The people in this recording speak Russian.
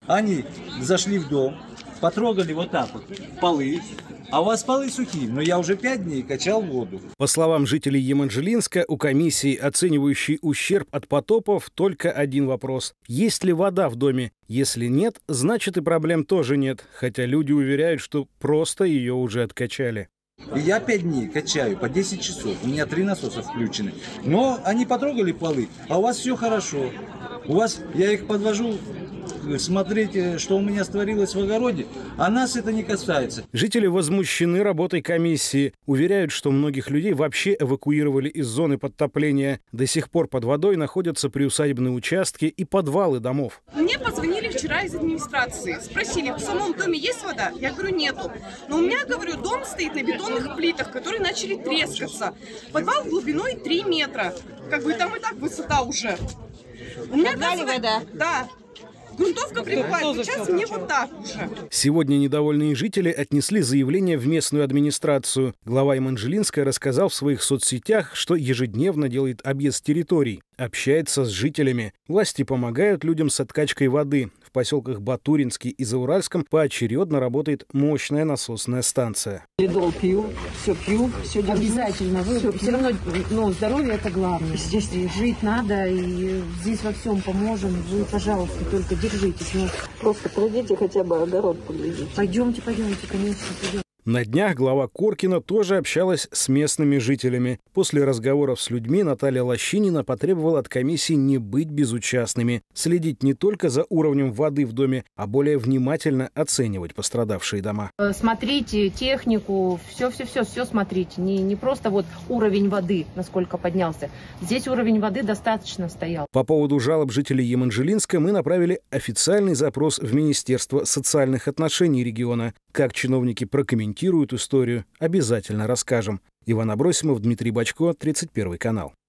Они зашли в дом, потрогали вот так вот полы, а у вас полы сухие, но я уже 5 дней качал воду. По словам жителей Еманжелинска, у комиссии, оценивающей ущерб от потопов, только один вопрос. Есть ли вода в доме? Если нет, значит и проблем тоже нет, хотя люди уверяют, что просто ее уже откачали. И я 5 дней качаю по 10 часов, у меня 3 насоса включены. Но они потрогали полы, а у вас все хорошо. У вас, я их подвожу смотреть, что у меня створилось в огороде, а нас это не касается. Жители возмущены работой комиссии. Уверяют, что многих людей вообще эвакуировали из зоны подтопления. До сих пор под водой находятся приусадебные участки и подвалы домов. Мне позвонили вчера из администрации. Спросили, в самом доме есть вода? Я говорю, нету. Но у меня, говорю, дом стоит на бетонных плитах, которые начали трескаться. Подвал глубиной 3 метра. Как бы там и так высота уже. У меня вода? Да. Грунтовка прибывает, сейчас мне вот так уже. Сегодня недовольные жители отнесли заявление в местную администрацию. Глава Еманжелинска рассказал в своих соцсетях, что ежедневно делает объезд территорий, общается с жителями. Власти помогают людям с откачкой воды. В поселках Батуринский и Зауральском поочередно работает мощная насосная станция. Лидол пью, все держу. Обязательно. Вы все равно, здоровье это главное. Здесь жить надо, и здесь во всем поможем. Вы, пожалуйста, только держитесь. Просто пройдите хотя бы огород поглядите. Пойдемте, конечно, пойдем. На днях глава Коркино тоже общалась с местными жителями. После разговоров с людьми Наталья Лощинина потребовала от комиссии не быть безучастными, следить не только за уровнем воды в доме, а более внимательно оценивать пострадавшие дома. Смотрите технику, все смотрите. Не просто вот уровень воды, насколько поднялся. Здесь уровень воды достаточно стоял. По поводу жалоб жителей Еманжелинска мы направили официальный запрос в Министерство социальных отношений региона. Как чиновники прокомментируют историю, обязательно расскажем. Иван Абросимов, Дмитрий Бочко, 31 канал.